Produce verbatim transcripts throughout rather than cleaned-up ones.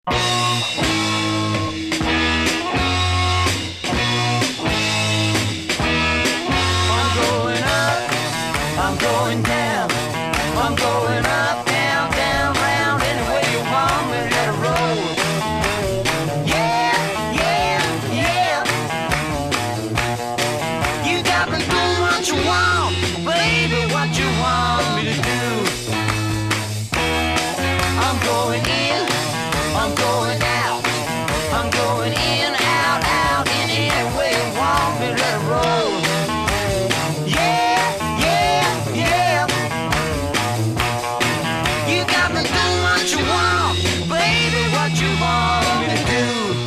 I'm going up, I'm going down, I'm going up, down, down, round, any way you want me, let it roll. Yeah, yeah, yeah. You got me doing what you want, baby, what you want me to do. I'm going in, I'm going out, I'm going in, out, out, in any way you want me, let it roll. Yeah, yeah, yeah. You got me doing what you want, baby, what you want me to do.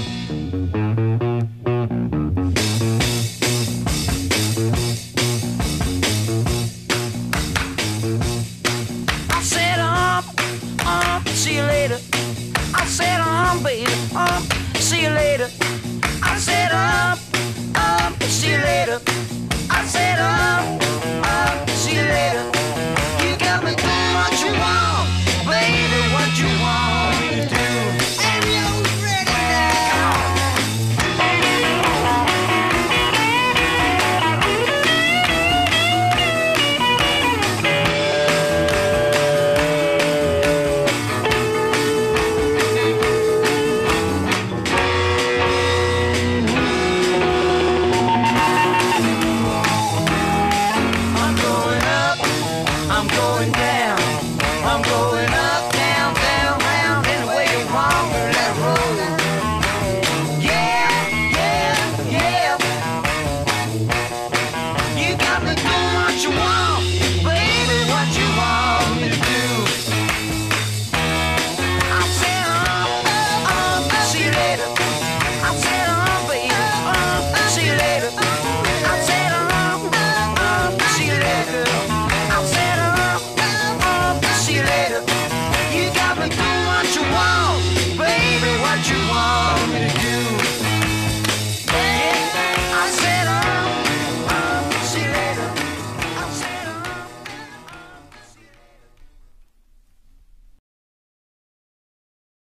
I said, um, um, see you later. I said, um, baby, um, see you later. I said, um, um, see you later. I said, um, um, see you later. You got me doing what you want, baby, what you want me to do. Everyone's ready now. I'm going up, I'm going down, I'm going up, down, down, round, any way you want me, let it roll. Yeah, yeah, yeah. You got me doing what you want, baby, what you want me to do. I said, um, um, see you later. I said, um, baby, um, see you later. I said, um, um, see you later. I said, um, um, see you later. You got me doing what you want,